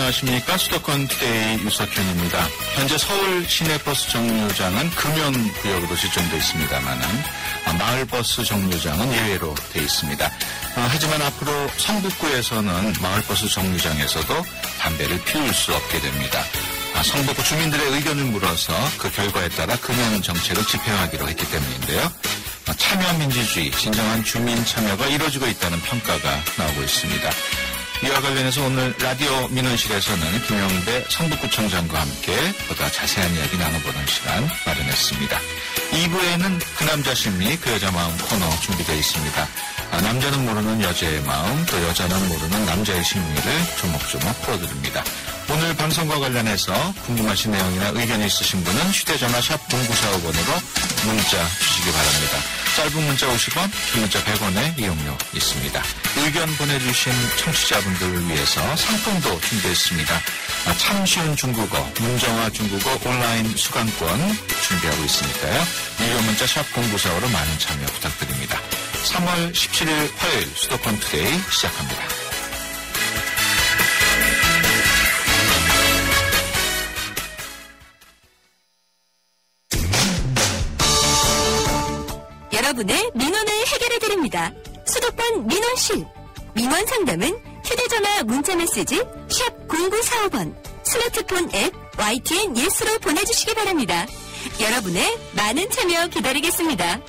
안녕하십니까. 수도권 투데이 유석현입니다. 현재 서울 시내버스 정류장은 금연구역으로 지정되어 있습니다만은 마을버스 정류장은 예외로 되어 있습니다. 하지만 앞으로 성북구에서는 마을버스 정류장에서도 담배를 피울 수 없게 됩니다. 성북구 주민들의 의견을 물어서 그 결과에 따라 금연 정책을 집행하기로 했기 때문인데요. 참여민주주의, 진정한 주민 참여가 이루어지고 있다는 평가가 나오고 있습니다. 이와 관련해서 오늘 라디오 민원실에서는 김영배 성북구청장과 함께 보다 자세한 이야기 나눠보는 시간 마련했습니다. 2부에는 그 남자 심리, 그 여자 마음 코너 준비되어 있습니다. 남자는 모르는 여자의 마음, 또 여자는 모르는 남자의 심리를 조목조목 풀어드립니다. 오늘 방송과 관련해서 궁금하신 내용이나 의견이 있으신 분은 휴대전화 샵 0945번으로 문자 주시기 바랍니다. 짧은 문자 50원, 긴 문자 100원의 이용료 있습니다. 의견 보내주신 청취자분들을 위해서 상품도 준비했습니다. 참 쉬운 중국어, 문정아 중국어 온라인 수강권 준비하고 있으니까요. 유료 문자 샵 0945로 많은 참여 부탁드립니다. 3월 17일 화요일 수도권 투데이 시작합니다. 여러분의 민원을 해결해드립니다. 수도권 민원실. 민원 상담은 휴대전화 문자메시지 샵 0945번, 스마트폰 앱 YTN 예스로 보내주시기 바랍니다. 여러분의 많은 참여 기다리겠습니다.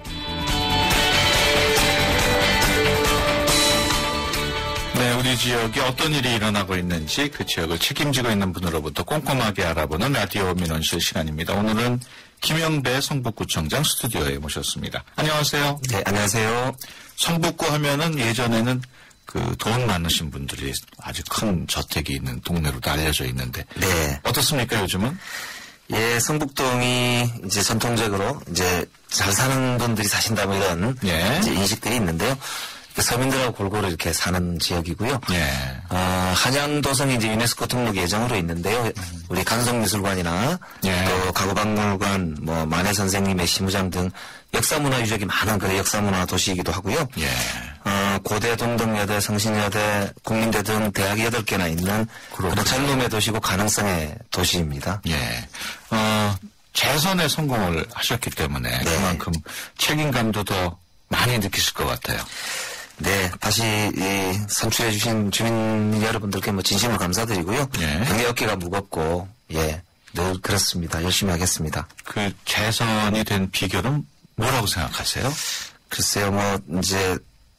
네, 우리 지역에 어떤 일이 일어나고 있는지 그 지역을 책임지고 있는 분으로부터 꼼꼼하게 알아보는 라디오 민원실 시간입니다. 오늘은 김영배 성북구청장 스튜디오에 모셨습니다. 안녕하세요. 네, 안녕하세요. 성북구 하면은 예전에는 그 돈 많으신 분들이 아주 큰 저택이 있는 동네로도 알려져 있는데. 네. 어떻습니까, 요즘은? 예, 성북동이 이제 전통적으로 이제 잘 사는 분들이 사신다 뭐 이런 예. 이제 인식들이 있는데요. 서민들하고 골고루 이렇게 사는 지역이고요. 예. 한양도성이 이제 유네스코 등록 예정으로 있는데요. 우리 간송미술관이나 예. 또 가구박물관, 뭐 만해 선생님의 시무장 등 역사문화 유적이 많은 그런 역사문화 도시이기도 하고요. 예. 고대, 동덕여대, 성신여대, 국민대 등 대학이 8개나 있는 그런 젊음의 도시고 가능성의 도시입니다. 예. 재선에 성공을 하셨기 때문에 네. 그만큼 책임감도 더 많이 느끼실 것 같아요. 네, 다시 선출해 주신 주민 여러분들께 뭐 진심으로 감사드리고요. 예. 굉장히 어깨가 무겁고 늘 그렇습니다. 열심히 하겠습니다. 그 재선이 된 비결은 뭐라고 생각하세요? 글쎄요, 뭐 이제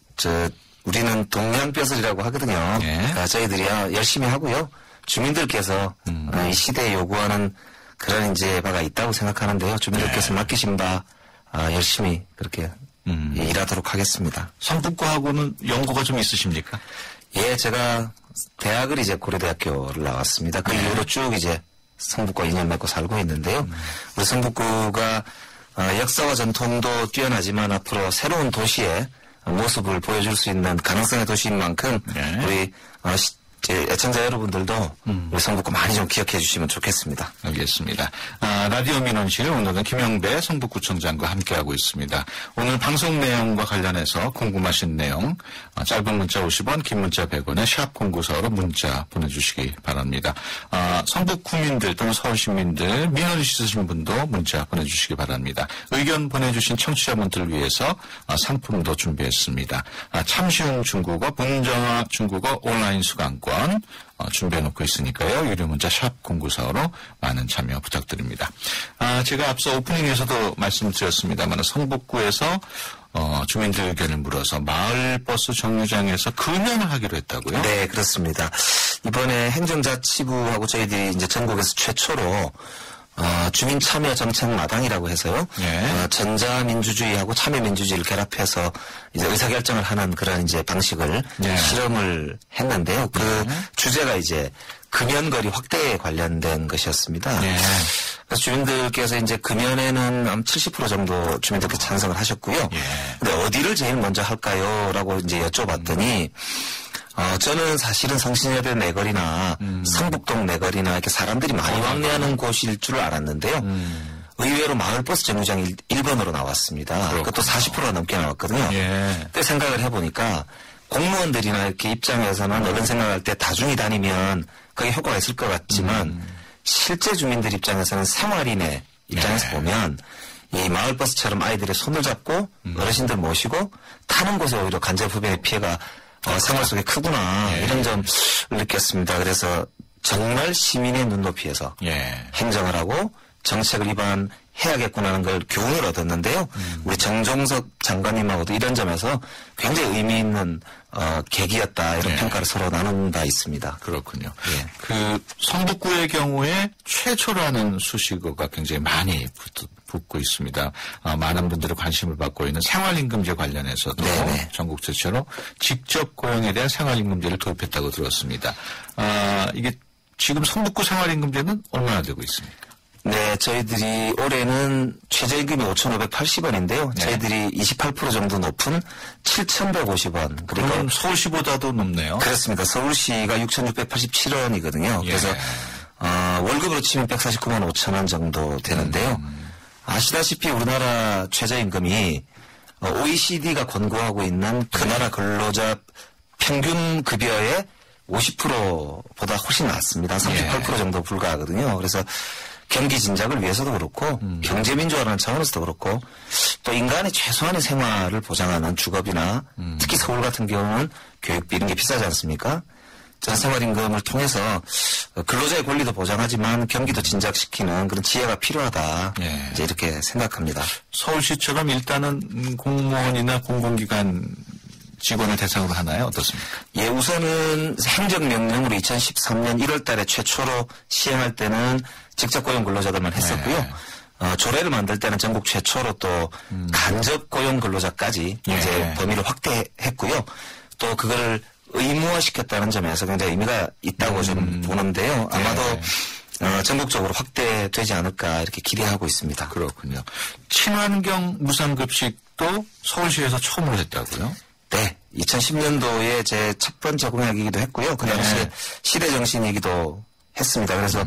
우리는 동양벼슬이라고 하거든요. 예. 그러니까 저희들이야 열심히 하고요. 주민들께서 이 시대에 요구하는 그런 이제 바가 있다고 생각하는데요. 주민들께서 맡기신 바 열심히 그렇게 일하도록 하겠습니다. 성북구하고는 연고가 좀 있으십니까? 예, 제가 대학을 이제 고려대학교를 나왔습니다. 그 이후로 쭉 이제 성북구와 인연 맺고 살고 있는데요. 우리 성북구가 역사와 전통도 뛰어나지만 앞으로 새로운 도시의 모습을 보여줄 수 있는 가능성의 도시인 만큼 네. 우리 애청자 여러분들도 우리 성북구 많이 좀 기억해 주시면 좋겠습니다. 알겠습니다. 라디오 민원실 오늘은 김영배 성북구청장과 함께하고 있습니다. 오늘 방송 내용과 관련해서 궁금하신 내용 짧은 문자 50원, 긴 문자 100원에 샵 0945로 문자 보내주시기 바랍니다. 성북구민들 또는 서울시민들 민원 있으신 분도 문자 보내주시기 바랍니다. 의견 보내주신 청취자분들을 위해서 상품도 준비했습니다. 참 쉬운 중국어, 문정아 중국어 온라인 수강권 준비해놓고 있으니까요. 유료 문자 샵 0945로 많은 참여 부탁드립니다. 제가 앞서 오프닝에서도 말씀드렸습니다만 성북구에서 주민들 의견을 물어서 마을버스 정류장에서 금연을 하기로 했다고요? 네, 그렇습니다. 이번에 행정자치부하고 저희들이 이제 전국에서 최초로 주민 참여 정책 마당이라고 해서요. 예. 전자민주주의하고 참여민주주의를 결합해서 이제 의사결정을 하는 그런 이제 방식을 예. 실험을 했는데요. 그 주제가 이제 금연거리 확대에 관련된 것이었습니다. 예. 그래서 주민들께서 이제 금연에는 70% 정도 주민들께서 찬성을 하셨고요. 예. 근데 어디를 제일 먼저 할까요? 라고 이제 여쭤봤더니 저는 사실은 성신여대 내거리나 성북동 내거리나 이렇게 사람들이 많이 왕래하는 곳일 줄 알았는데요. 의외로 마을버스 정류장이 1번으로 나왔습니다. 그것도 40%가 넘게 나왔거든요. 예. 그때 생각을 해보니까 공무원들이나 이렇게 입장에서는 어른 생각할 때 다중이 다니면 그게 효과가 있을 것 같지만 실제 주민들 입장에서는 생활인의 입장에서 보면 이 마을버스처럼 아이들의 손을 잡고 어르신들 모시고 타는 곳에 오히려 간접흡연의 피해가 생활 속에 크구나 이런 점을 느꼈습니다. 그래서 정말 시민의 눈높이에서 행정을 하고 정책을 위반해야겠구나 하는 걸 교훈을 얻었는데요. 우리 정종석 장관님하고도 이런 점에서 굉장히 의미 있는 계기였다 이런 평가를 서로 나눈 바 있습니다. 그렇군요. 그 성북구의 경우에 최초라는 수식어가 굉장히 많이 붙고 있습니다. 많은 분들의 관심을 받고 있는 생활임금제 관련해서도 전국 최초로 직접 고용에 대한 생활임금제를 도입했다고 들었습니다. 이게 지금 성북구 생활임금제는 얼마나 되고 있습니까? 네, 저희들이 올해는 최저임금이 5,580원인데요. 저희들이 28% 정도 높은 7,150원. 그럼 서울시보다도 높네요. 그렇습니다. 서울시가 6,687원이거든요. 그래서 월급으로 치면 149만 5천 원 정도 되는데요. 아시다시피 우리나라 최저임금이 OECD가 권고하고 있는 그 나라 근로자 평균 급여의 50%보다 훨씬 낮습니다. 38% 정도 불과하거든요. 그래서 경기 진작을 위해서도 그렇고 경제민주화라는 차원에서도 그렇고 또 인간의 최소한의 생활을 보장하는 주거비나 특히 서울 같은 경우는 교육비 이런 게 비싸지 않습니까? 저는 생활임금을 통해서 근로자의 권리도 보장하지만 경기도 진작시키는 그런 지혜가 필요하다. 이제 이렇게 생각합니다. 서울시처럼 일단은 공무원이나 공공기관 직원을 대상으로 하나요? 어떻습니까? 예, 우선은 행정명령으로 2013년 1월 달에 최초로 시행할 때는 직접 고용 근로자들만 했었고요. 조례를 만들 때는 전국 최초로 또 간접 고용 근로자까지 이제 범위를 확대했고요. 또 그걸 의무화시켰다는 점에서 굉장히 의미가 있다고 좀 보는데요. 아마도 전국적으로 확대되지 않을까 이렇게 기대하고 있습니다. 그렇군요. 친환경 무상급식도 서울시에서 처음으로 했다고요? 네. 2010년도에 제 첫 번째 공약이기도 했고요. 그 당시에 시대 정신이기도 했습니다. 그래서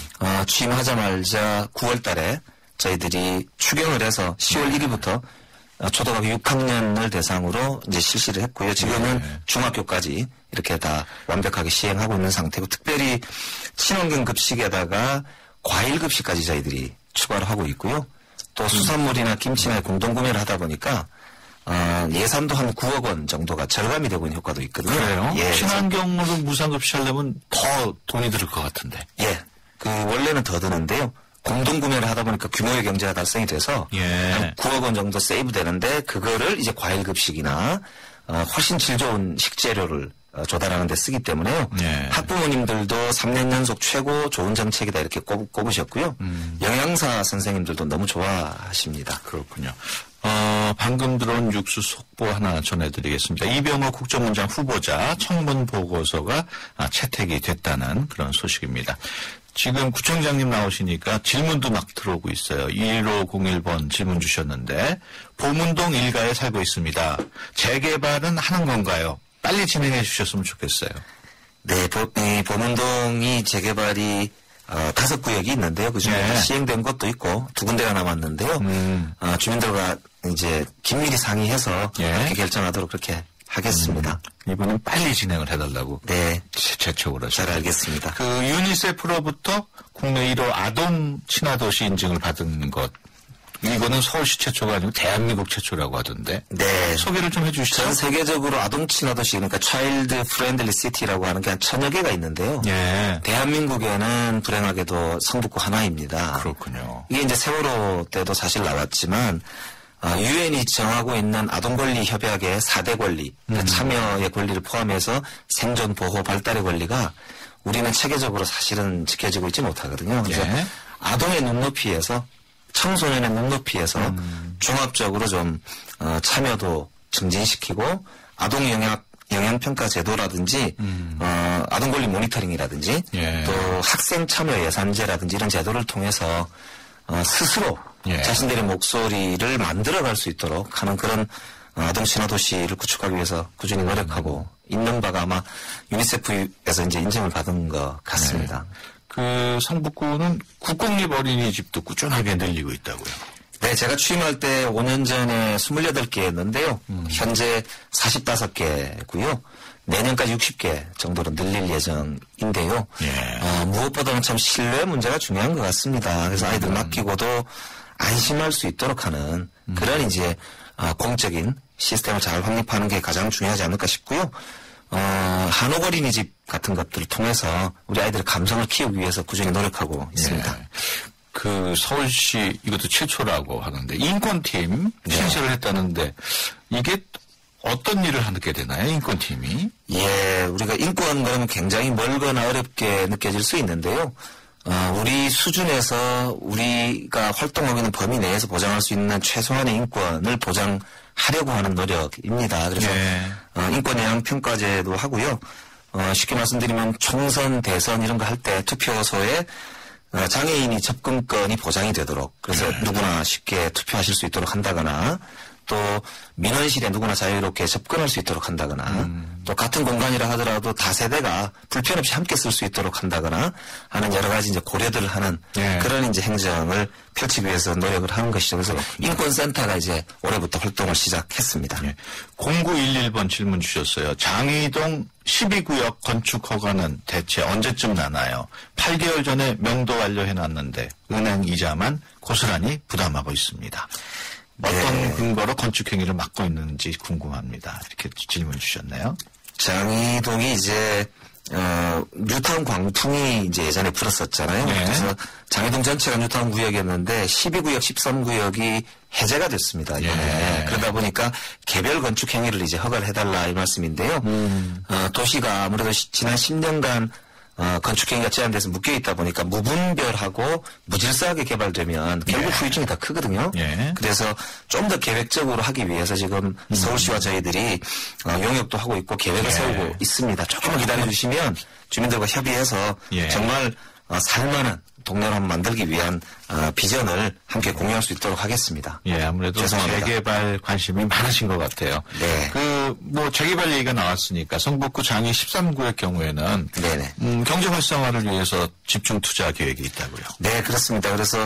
취임하자마자 9월 달에 저희들이 추경을 해서 10월 1일부터 초등학교 6학년을 대상으로 이제 실시를 했고요. 지금은 중학교까지 이렇게 다 완벽하게 시행하고 있는 상태고 특별히 친환경 급식에다가 과일 급식까지 저희들이 추가를 하고 있고요. 또 수산물이나 김치나 공동 구매를 하다 보니까 예산도 한 9억 원 정도가 절감이 되고 있는 효과도 있거든요. 그래요? 예, 친환경으로 무상급식 하려면 더 돈이 들을 것 같은데. 예. 원래는 더 드는데요. 공동구매를 하다 보니까 규모의 경제가 달성이 돼서 한 9억 원 정도 세이브 되는데 그거를 이제 과일급식이나 훨씬 질 좋은 식재료를 조달하는 데 쓰기 때문에요. 학부모님들도 3년 연속 최고 좋은 정책이다 이렇게 꼽으셨고요. 영양사 선생님들도 너무 좋아하십니다. 그렇군요. 방금 들어온 뉴스 속보 하나 전해드리겠습니다. 이병호 국정원장 후보자 청문 보고서가 채택이 됐다는 그런 소식입니다. 지금 구청장님 나오시니까 질문도 막 들어오고 있어요. 1501번 질문 주셨는데 보문동 일가에 살고 있습니다. 재개발은 하는 건가요? 빨리 진행해 주셨으면 좋겠어요. 네, 보문동이 재개발이 5구역이 있는데요. 그중에 시행된 것도 있고 2군데가 남았는데요. 주민들과 이제 긴밀히 상의해서 그렇게 결정하도록 그렇게 하겠습니다. 이분은 빨리 진행을 해달라고. 네. 재촉을 하죠. 잘 알겠습니다. 그 유니세프로부터 국내 1호 아동 친화도시 인증을 받은 것. 이거는 서울시 최초가 아니고 대한민국 최초라고 하던데. 네. 소개를 좀 해주시죠. 전 세계적으로 아동 친화도시 그러니까 차일드 프렌들리 시티라고 하는 게 한 1000여 개가 있는데요. 대한민국에는 불행하게도 성북구 하나입니다. 그렇군요. 이게 이제 세월호 때도 사실 나왔지만 유엔이 정하고 있는 아동권리 협약의 4대 권리, 그러니까 참여의 권리를 포함해서 생존, 보호, 발달의 권리가 우리는 체계적으로 사실은 지켜지고 있지 못하거든요. 그래서 아동의 눈높이에서 청소년의 눈높이에서 종합적으로 좀 참여도 증진시키고 아동 영향평가 제도라든지 아동권리 모니터링이라든지 또 학생 참여 예산제라든지 이런 제도를 통해서 스스로 자신들의 목소리를 만들어갈 수 있도록 하는 그런 아동 친화도시를 구축하기 위해서 꾸준히 노력하고 있는 바가 아마 유니세프에서 이제 인정을 받은 것 같습니다. 그 성북구는 국공립 어린이집도 꾸준하게 늘리고 있다고요. 네, 제가 취임할 때 5년 전에 28개였는데요. 현재 45개고요. 내년까지 60개 정도로 늘릴 예정인데요. 예. 무엇보다는 참 신뢰 문제가 중요한 것 같습니다. 그래서 아이들 맡기고도 안심할 수 있도록 하는 그런 이제 공적인 시스템을 잘 확립하는 게 가장 중요하지 않을까 싶고요. 한옥 어린이집 같은 것들을 통해서 우리 아이들의 감성을 키우기 위해서 꾸준히 노력하고 있습니다. 예. 그 서울시 이것도 최초라고 하는데 인권팀 신설을 했다는데 이게 어떤 일을 하게 되나요? 인권팀이? 예, 우리가 인권 그러면 굉장히 멀거나 어렵게 느껴질 수 있는데요. 우리 수준에서 우리가 활동하고 있는 범위 내에서 보장할 수 있는 최소한의 인권을 보장하려고 하는 노력입니다. 그래서 예. 인권 영향 평가제도 하고요. 쉽게 말씀드리면 총선, 대선 이런 거 할 때 투표소에 장애인이 접근권이 보장이 되도록 그래서 누구나 쉽게 투표하실 수 있도록 한다거나 또 민원실에 누구나 자유롭게 접근할 수 있도록 한다거나 또 같은 공간이라 하더라도 다세대가 불편 없이 함께 쓸 수 있도록 한다거나 하는 여러 가지 이제 고려들을 하는 예. 그런 이제 행정을 펼치기 위해서 노력을 하는 것이죠. 그래서 인권센터가 이제 올해부터 활동을 시작했습니다. 예. 0911번 질문 주셨어요. 장이동 12구역 건축 허가는 대체 언제쯤 나나요? 8개월 전에 명도 완료해놨는데 은행 이자만 고스란히 부담하고 있습니다. 어떤 근거로 건축행위를 막고 있는지 궁금합니다. 이렇게 질문 주셨네요. 장이동이 이제 뉴타운 광풍이 이제 예전에 불었었잖아요. 네. 그래서 장이동 전체가 뉴타운 구역이었는데 12구역, 13구역이 해제가 됐습니다. 이번에. 네. 그러다 보니까 개별 건축 행위를 이제 허가를 해달라 이 말씀인데요. 도시가 아무래도 지난 10년간 건축 행위가 제한돼서 묶여 있다 보니까 무분별하고 무질서하게 개발되면 결국 후유증이 더 크거든요. 예. 그래서 좀 더 계획적으로 하기 위해서 지금 서울시와 저희들이 용역도 하고 있고 계획을 세우고 있습니다. 조금만 기다려 주시면 주민들과 협의해서 예. 정말 살만한 동네를 한번 만들기 위한 비전을 함께 공유할 수 있도록 하겠습니다. 예, 아무래도 죄송합니다. 재개발 관심이 많으신 것 같아요. 네. 재개발 얘기가 나왔으니까 성북구 장이 13구의 경우에는 네네. 경제 활성화를 위해서 집중 투자 계획이 있다고요. 네, 그렇습니다. 그래서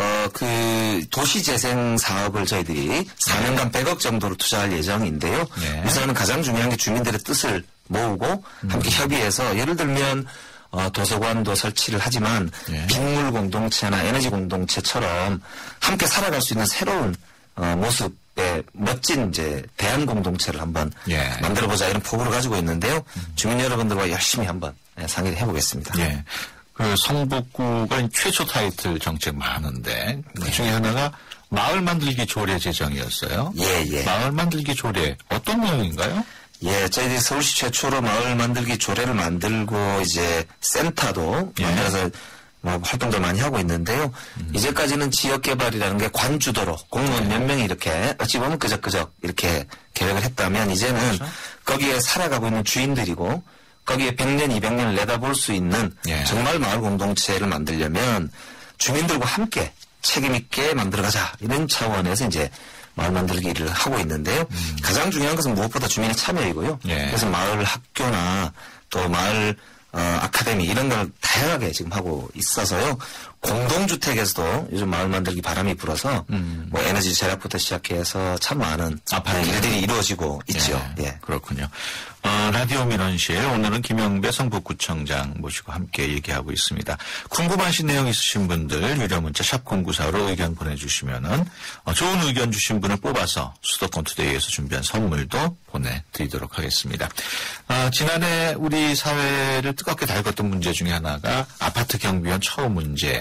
그 도시 재생 사업을 저희들이 4년간 100억 정도를 투자할 예정인데요. 네. 우선은 가장 중요한 게 주민들의 뜻을 모으고 함께 협의해서 예를 들면 도서관도 설치를 하지만 예. 빗물 공동체나 에너지 공동체처럼 함께 살아갈 수 있는 새로운 모습의 멋진 이제 대안 공동체를 한번 예. 만들어보자 이런 포부를 가지고 있는데요. 주민 여러분들과 열심히 한번 상의를 해보겠습니다. 예. 그 성북구가 최초 타이틀 정책 많은데 그 중에 하나가 마을 만들기 조례 제정이었어요. 예. 마을 만들기 조례 어떤 내용인가요? 예, 저희들이 서울시 최초로 마을 만들기 조례를 만들고 이제 센터도 예. 만들어서 활동도 많이 하고 있는데요. 이제까지는 지역 개발이라는 게 관주도로 공무원 몇 명이 이렇게 어찌 보면 끄적끄적 이렇게 계획을 했다면 이제는 그렇죠. 거기에 살아가고 있는 주인들이고 거기에 100년, 200년을 내다볼 수 있는 예. 정말 마을 공동체를 만들려면 주민들과 함께 책임 있게 만들어가자 이런 차원에서 이제 마을 만들기를 하고 있는데요. 가장 중요한 것은 무엇보다 주민의 참여이고요. 예. 그래서 마을 학교나 또 마을 아카데미 이런 걸 다양하게 지금 하고 있어서요. 공동주택에서도 요즘 마을 만들기 바람이 불어서 뭐 에너지 절약부터 시작해서 참 많은 일들이 이루어지고 있죠. 예. 그렇군요. 라디오 민원실 오늘은 김영배 성북구청장 모시고 함께 얘기하고 있습니다. 궁금하신 내용 있으신 분들 유료 문자 샵 0945로 의견 보내주시면은 좋은 의견 주신 분을 뽑아서 수도권 투데이에서 준비한 선물도 보내드리도록 하겠습니다. 지난해 우리 사회를 뜨겁게 달궜던 문제 중에 하나가 아파트 경비원 처우 문제,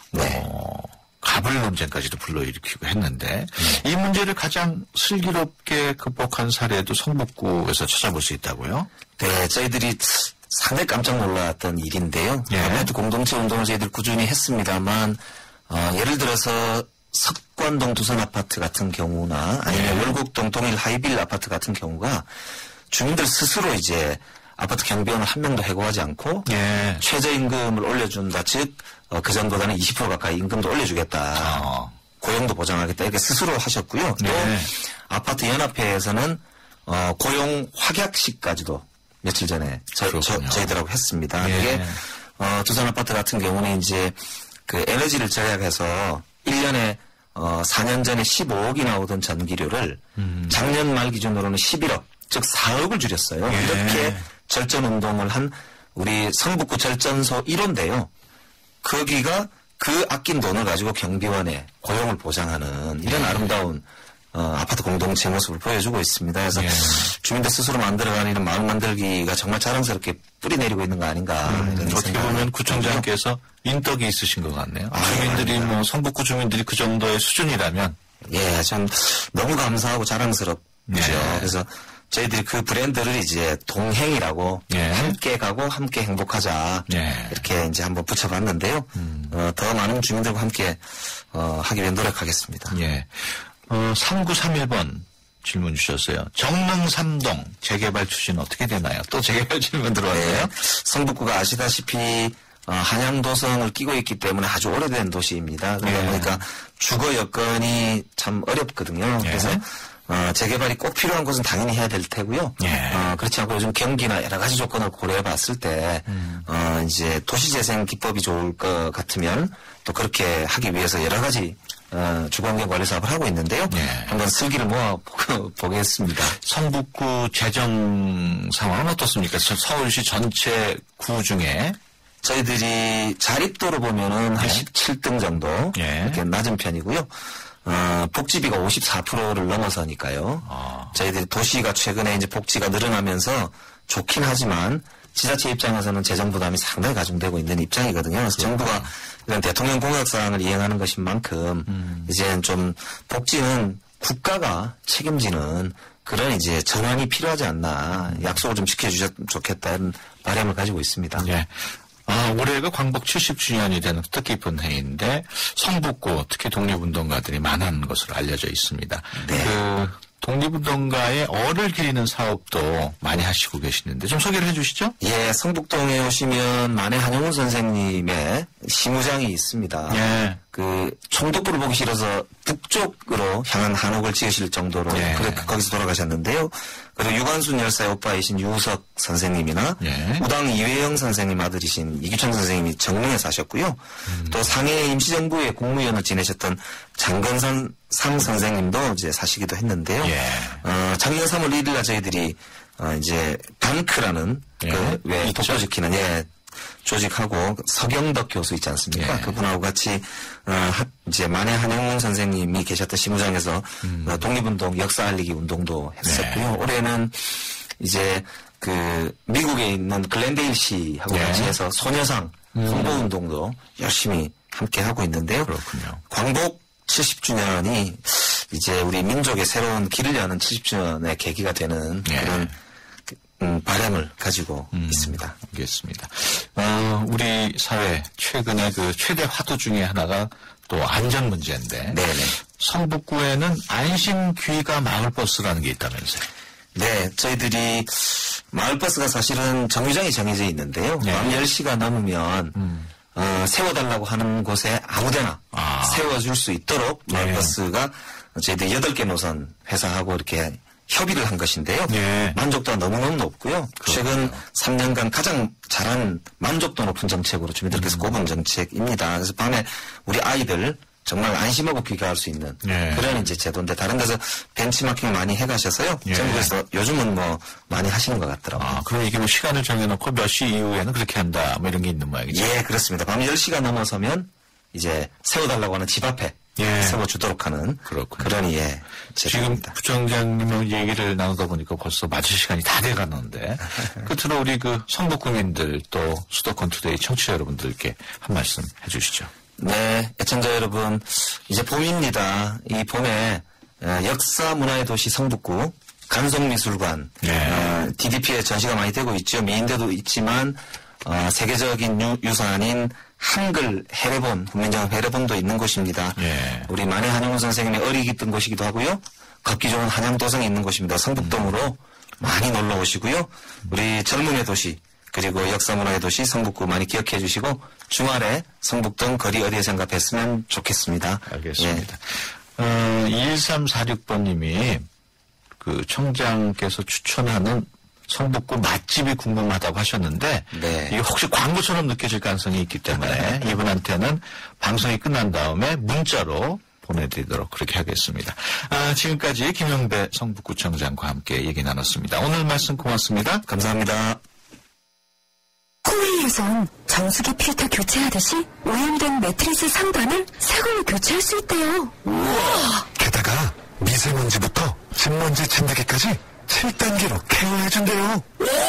가불 논쟁까지도 불러일으키고 했는데 이 문제를 가장 슬기롭게 극복한 사례도 성북구에서 찾아볼 수 있다고요? 네, 저희들이 상당히 깜짝 놀랐던 일인데요. 예. 아무래도 공동체 운동을 저희들 꾸준히 했습니다만 예를 들어서 석관동 두산 아파트 같은 경우나 아니면 월곡동 동일 하이빌 아파트 같은 경우가 주민들 스스로 이제 아파트 경비원을 한 명도 해고하지 않고 예. 최저임금을 올려준다. 즉 그전보다는 20% 가까이 임금도 올려주겠다. 고용도 보장하겠다. 이렇게 스스로 하셨고요. 또 아파트 연합회에서는 고용 확약식까지도 며칠 전에 저희들하고 했습니다. 예. 이게 두산 아파트 같은 경우는 이제 그 에너지를 절약해서 1년에 4년 전에 15억이 나오던 전기료를 작년 말 기준으로는 11억, 즉 4억을 줄였어요. 예. 이렇게 절전 운동을 한 우리 성북구 절전소 1호인데요. 거기가 그 아낀 돈을 가지고 경비원의 고용을 보장하는 이런 아름다운 아파트 공동체 모습을 보여주고 있습니다. 그래서 주민들 스스로 만들어가는 이런 마을 만들기가 정말 자랑스럽게 뿌리 내리고 있는 거 아닌가. 어떻게 보면 구청장께서 인덕이 있으신 것 같네요. 주민들이 뭐 성북구 주민들이 그 정도의 수준이라면 예, 전 너무 감사하고 자랑스럽죠. 예. 그래서 저희들이 그 브랜드를 이제 동행이라고 예. 함께 가고 함께 행복하자 예. 이렇게 이제 한번 붙여봤는데요. 더 많은 주민들과 함께 하기 위해 노력하겠습니다. 예. 3931번 질문 주셨어요. 정릉 3동 재개발 추진 어떻게 되나요? 또 재개발 질문 들어왔네요. 네. 성북구가 아시다시피 한양도성을 끼고 있기 때문에 아주 오래된 도시입니다. 그러다 보니까 주거 여건이 참 어렵거든요. 그래서 재개발이 꼭 필요한 곳은 당연히 해야 될 테고요. 그렇지 않고 요즘 경기나 여러 가지 조건을 고려해 봤을 때, 이제 도시재생 기법이 좋을 것 같으면 또 그렇게 하기 위해서 여러 가지 주거환경 관리 사업을 하고 있는데요. 한번 슬기를 모아 보겠습니다. 성북구 재정 상황은 어떻습니까? 서울시 전체 구 중에 저희들이 자립도로 보면은 한 17등 정도 이렇게 낮은 편이고요. 복지비가 54%를 넘어서니까요. 저희들이 도시가 최근에 이제 복지가 늘어나면서 좋긴 하지만 지자체 입장에서는 재정 부담이 상당히 가중되고 있는 입장이거든요. 그래서 정부가 이런 대통령 공약사항을 이행하는 것인 만큼 이제는 좀 복지는 국가가 책임지는 그런 이제 전환이 필요하지 않나. 약속을 좀 지켜주셨으면 좋겠다는 바람을 가지고 있습니다. 예. 올해가 광복 70주년이 되는 뜻깊은 해인데 성북구 특히 독립운동가들이 많은 것으로 알려져 있습니다. 그 독립운동가의 얼을 기리는 사업도 많이 하시고 계시는데 좀 소개를 해 주시죠. 예, 성북동에 오시면 만해 한용운 선생님의 시무장이 있습니다. 그 총독부를 보기 싫어서 북쪽으로 향한 한옥을 지으실 정도로 거기서 돌아가셨는데요. 그리고 유관순 열사의 오빠이신 유우석 선생님이나 우당 이회영 선생님 아들이신 이규천 선생님이 정릉에 사셨고요. 또 상해 임시정부의 국무위원을 지내셨던 장건산 상 선생님도 이제 사시기도 했는데요. 작년 3월 1일 날 저희들이 이제 단크라는 그 왜 독보지키는 조직하고 서경덕 교수 있지 않습니까? 그분하고 같이 이제 만해 한용운 선생님이 계셨던 시무장에서 독립운동 역사 알리기 운동도 했었고요. 올해는 이제 그 미국에 있는 글렌데일 시하고 같이 해서 소녀상 홍보 운동도 열심히 함께 하고 있는데요. 그렇군요. 광복 70주년이 이제 우리 민족의 새로운 길을 여는 70주년의 계기가 되는 그런 바람을 가지고 있습니다. 알겠습니다. 우리 사회 최근에 그 최대 화두 중에 하나가 또 안전 문제인데 성북구에는 안심귀가 마을버스라는 게 있다면서요? 네, 저희들이 마을버스가 사실은 정류장이 정해져 있는데요. 밤 10시가 넘으면 세워달라고 하는 곳에 아무데나 세워줄 수 있도록 마을버스가 저희들 8개 노선 회사하고 이렇게 협의를 한 것인데요. 만족도가 너무너무 높고요. 최근 3년간 가장 잘한 만족도 높은 정책으로 주민들께서 꼽은 정책입니다. 그래서 밤에 우리 아이들 정말 안심하고 귀가할 수 있는 그런 이제 제도인데 다른 데서 벤치마킹 많이 해가셔서요. 전국에서 요즘은 뭐 많이 하시는 것 같더라고요. 그럼 이게 뭐 시간을 정해놓고 몇 시 이후에는 그렇게 한다 뭐 이런 게 있는 모양이죠? 예, 그렇습니다. 밤 10시가 넘어서면 이제 세워달라고 하는 집 앞에 세워주도록 하는 그런 지금 부총장님 얘기를 나누다 보니까 벌써 마칠 시간이 다 돼가는데 끝으로 우리 그 성북구민들 또 수도권 투데이 청취자 여러분들께 한 말씀 해주시죠. 네, 애청자 여러분 이제 봄입니다. 이 봄에 역사 문화의 도시 성북구 간송미술관 DDP에 전시가 많이 되고 있죠. 미인대도 있지만 세계적인 유산인 한글 해례본, 훈민정음 해례본도 있는 곳입니다. 우리 만해 한용운 선생님의 어리 깃든 곳이기도 하고요. 걷기 좋은 한양도성이 있는 곳입니다. 성북동으로 많이 놀러 오시고요. 우리 젊음의 도시 그리고 역사문화의 도시 성북구 많이 기억해 주시고 주말에 성북동 거리 어디에선가 뵀으면 좋겠습니다. 알겠습니다. 1346번님이 그 청장께서 추천하는 성북구 맛집이 궁금하다고 하셨는데 이게 혹시 광고처럼 느껴질 가능성이 있기 때문에 이분한테는 방송이 끝난 다음에 문자로 보내드리도록 그렇게 하겠습니다. 지금까지 김영배 성북구청장과 함께 얘기 나눴습니다. 오늘 말씀 고맙습니다. 감사합니다. 코웨이에선 정수기 필터 교체하듯이 오염된 매트리스 상단을 새 걸로 교체할 수 있대요. 우와! 게다가 미세먼지부터 진먼지 진드기까지 7단계로 케어해준대요.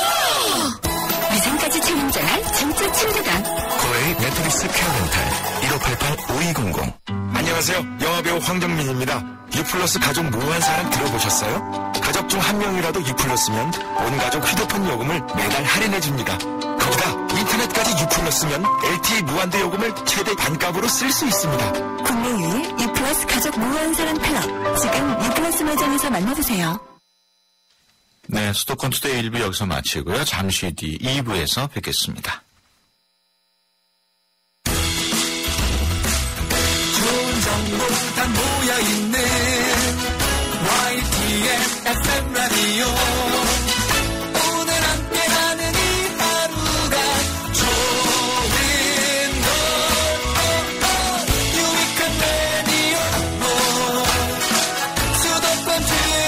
위생까지 책임져야 진짜 침대다. 코웨이 매트리스 케어 렌탈 1588-5200. 안녕하세요. 영화배우 황정민입니다. U+ 가족 무한 사랑 들어보셨어요? 가족 중 한 명이라도 U+면 온 가족 휴대폰 요금을 매달 할인해줍니다. 거기다 인터넷까지 U+면 LTE 무한대 요금을 최대 반값으로 쓸 수 있습니다. 국내 유일 U+ 가족 무한 사랑 플러. 지금 U+ 매장에서 만나보세요. 네, 수도권 투데이 1부 여기서 마치고요. 잠시 뒤 2부에서 뵙겠습니다. 좋은 정보 다 모여있는 YTN FM 라디오. 오늘 함께하는 이 하루가 좋은 걸 유익한 라디오 수도권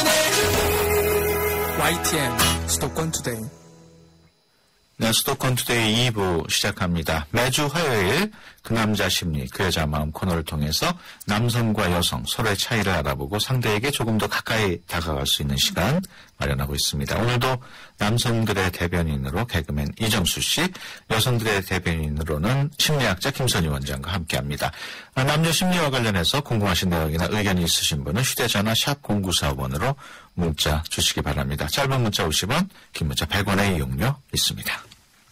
투데이. YTN 수도권 투데이. 네, 수도권 투데이 2부 시작합니다. 매주 화요일 그 남자 심리, 그 여자 마음 코너를 통해서 남성과 여성 서로의 차이를 알아보고 상대에게 조금 더 가까이 다가갈 수 있는 시간 마련하고 있습니다. 오늘도 남성들의 대변인으로 개그맨 이정수 씨, 여성들의 대변인으로는 심리학자 김선희 원장과 함께합니다. 남녀 심리와 관련해서 궁금하신 내용이나 의견이 있으신 분은 휴대전화 샵 0945번으로 문자 주시기 바랍니다. 짧은 문자 50원, 긴 문자 100원의 이용료 있습니다.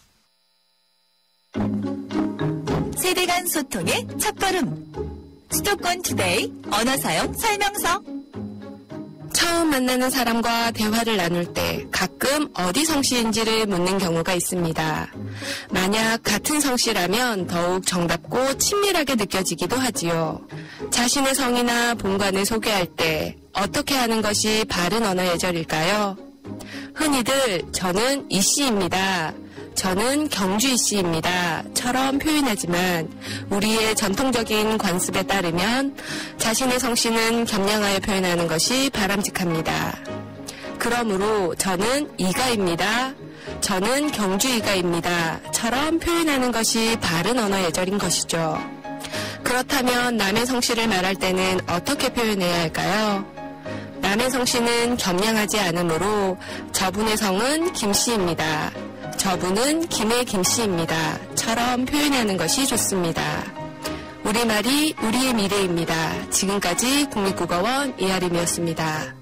세대 간 소통의 첫걸음. 수도권 투데이 언어 사용 설명서. 처음 만나는 사람과 대화를 나눌 때 가끔 어디 성씨인지를 묻는 경우가 있습니다. 만약 같은 성씨라면 더욱 정답고 친밀하게 느껴지기도 하지요. 자신의 성이나 본관을 소개할 때 어떻게 하는 것이 바른 언어 예절일까요? 흔히들 저는 이씨입니다. 저는 경주 이씨입니다. 처럼 표현하지만 우리의 전통적인 관습에 따르면 자신의 성씨는 겸양하여 표현하는 것이 바람직합니다. 그러므로 저는 이가입니다. 저는 경주 이가입니다. 처럼 표현하는 것이 바른 언어 예절인 것이죠. 그렇다면 남의 성씨를 말할 때는 어떻게 표현해야 할까요? 남의 성씨는 겸양하지 않으므로 저분의 성은 김씨입니다. 저분은 김의 김씨입니다. 처럼 표현하는 것이 좋습니다. 우리말이 우리의 미래입니다. 지금까지 국립국어원 이하림이었습니다.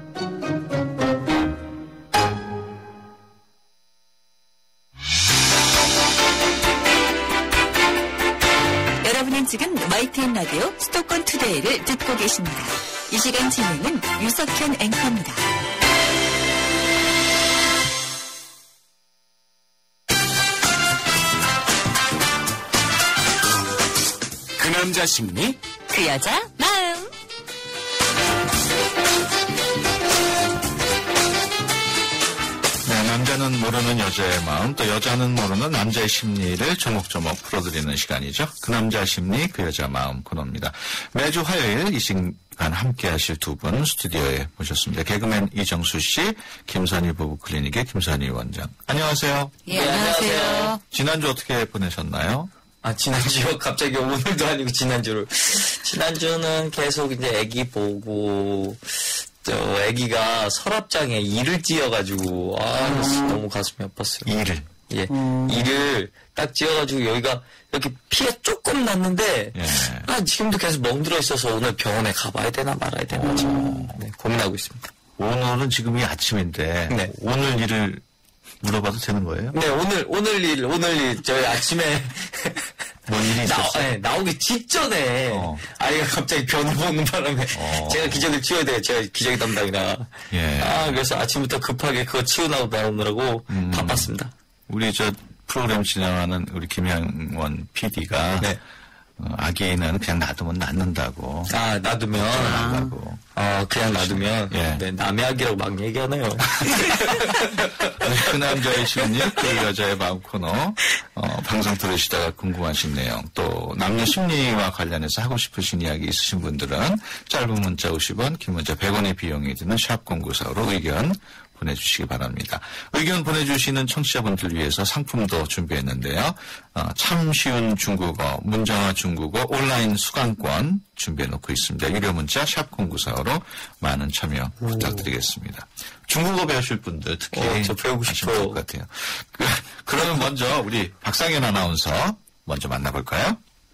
여러분은 지금 YTN 라디오 수도권 투데이를 듣고 계십니다. 이 시간 진행은 유석현 앵커입니다. 그 남자 심리, 그 여자 마음. 네, 남자는 모르는 여자의 마음, 또 여자는 모르는 남자의 심리를 조목조목 풀어드리는 시간이죠. 그 남자 심리, 그 여자 마음 코너입니다. 매주 화요일 이 시간 함께 하실 두 분 스튜디오에 모셨습니다. 개그맨 이정수 씨, 김선희 부부클리닉의 김선희 원장. 안녕하세요. 예, 안녕하세요. 지난주 어떻게 보내셨나요? 지난주요? 갑자기 오늘도 아니고 지난주를. 지난주는 계속 이제 애기 보고, 애기가 서랍장에 이를 찧어가지고, 너무 가슴이 아팠어요. 이를? 예. 이를 딱 찧어가지고 여기가 이렇게 피가 조금 났는데, 예. 지금도 계속 멍들어 있어서 오늘 병원에 가봐야 되나 말아야 되나 지금 네, 고민하고 있습니다. 오늘은 지금이 아침인데, 네. 오늘 일을 물어봐도 되는 거예요? 네, 오늘 일, 저희 아침에. 뭔 일이 있었어요? 나오기 직전에 아이가 갑자기 변을 먹는 바람에 제가 기저귀를 치워야 돼요. 제가 기저귀 담당이라. 예. 그래서 아침부터 급하게 그거 치우고 나오느라고 바빴습니다. 우리 프로그램 진행하는 우리 김양원 PD가 네. 아기는 그냥 놔두면 낫는다고. 놔두면. 나가고. 그냥 놔두면 예. 네, 남의 악이라고 막 얘기하네요. 그 남자의 심리, 그 여자의 마음 코너 방송 들으시다가 궁금하신 내용 또 남녀 심리와 관련해서 하고 싶으신 이야기 있으신 분들은 짧은 문자 50원, 긴 문자 100원의 비용이 드는 샵 0945로 의견 보내주시기 바랍니다. 의견 보내주시는 청취자분들 위해서 상품도 준비했는데요. 참 쉬운 중국어, 문정아 중국어 온라인 수강권 준비해놓고 있습니다. 유료 문자 샵 0945로 많은 참여 부탁드리겠습니다. 중국어 배우실 분들 특히 저 배우고 싶어요. 것 같아요. 그러면 먼저 우리 박상현 아나운서 먼저 만나볼까요?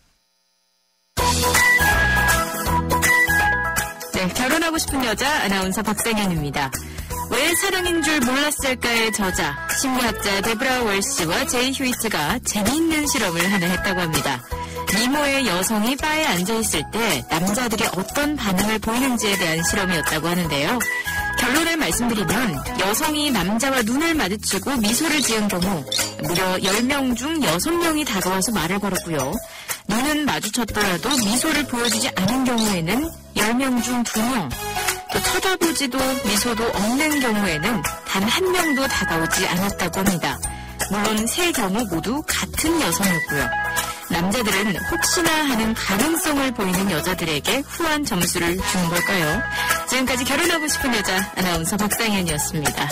네, 결혼하고 싶은 여자 아나운서 박상현입니다. 왜 사랑인 줄 몰랐을까의 저자, 심리학자 데브라 월시와 제이 휴이트가 재미있는 실험을 하나 했다고 합니다. 미모의 여성이 바에 앉아있을 때 남자들이 어떤 반응을 보이는지에 대한 실험이었다고 하는데요. 결론을 말씀드리면 여성이 남자와 눈을 마주치고 미소를 지은 경우 무려 10명 중 6명이 다가와서 말을 걸었고요. 눈은 마주쳤더라도 미소를 보여주지 않은 경우에는 10명 중 2명, 또 쳐다보지도 미소도 없는 경우에는 단 한 명도 다가오지 않았다고 합니다. 물론 세 경우 모두 같은 여성이었고요. 남자들은 혹시나 하는 가능성을 보이는 여자들에게 후한 점수를 준 걸까요? 지금까지 결혼하고 싶은 여자 아나운서 박상현이었습니다.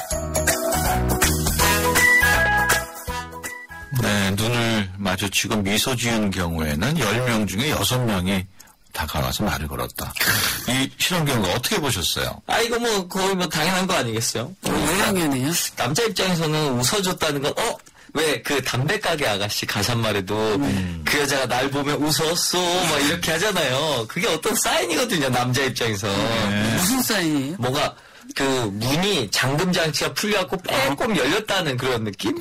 네, 눈을 마주치고 미소 지은 경우에는 10명 중에 6명이 다가와서 말을 걸었다. 이 실험 결과 어떻게 보셨어요? 이거 뭐 거의 뭐 당연한 거 아니겠어요? 왜 당연해요? 남자 입장에서는 웃어줬다는 건 왜 그 담배 가게 아가씨 가사말에도 그 여자가 날 보면 웃었어 막 이렇게 하잖아요. 그게 어떤 사인이거든요. 남자 입장에서. 무슨 사인이에요? 뭐가 그 문이 잠금 장치가 풀려갖고 빼꼼 열렸다는 그런 느낌?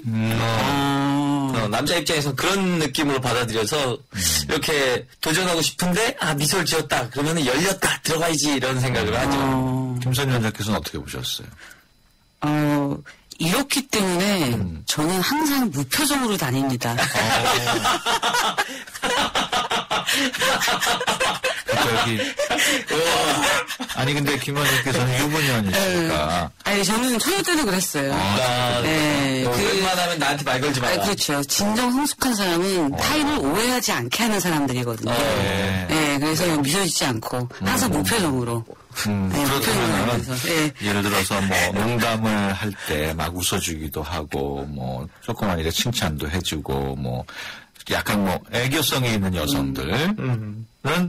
남자 입장에서 그런 느낌으로 받아들여서 이렇게 도전하고 싶은데 미소를 지었다 그러면 열렸다 들어가야지 이런 생각을 하죠. 김선희 원장께서는 어떻게 보셨어요? 이렇기 때문에 저는 항상 무표정으로 다닙니다. 갑자기 아니 근데 김 원장께서는 유부녀이시니까 아니 저는 초년 때도 그랬어요. 네. 웬만하면 나한테 말 걸지 마라. 그렇죠. 진정 성숙한 사람은 타인을 오해하지 않게 하는 사람들이거든요. 네, 그래서 미소 짓지 않고 항상 무표정으로. 그렇다면 예를 들어서 뭐 농담을 할 때 막 웃어주기도 하고 뭐 조그만 일에 칭찬도 해주고 뭐 약간 뭐 애교성이 있는 여성들은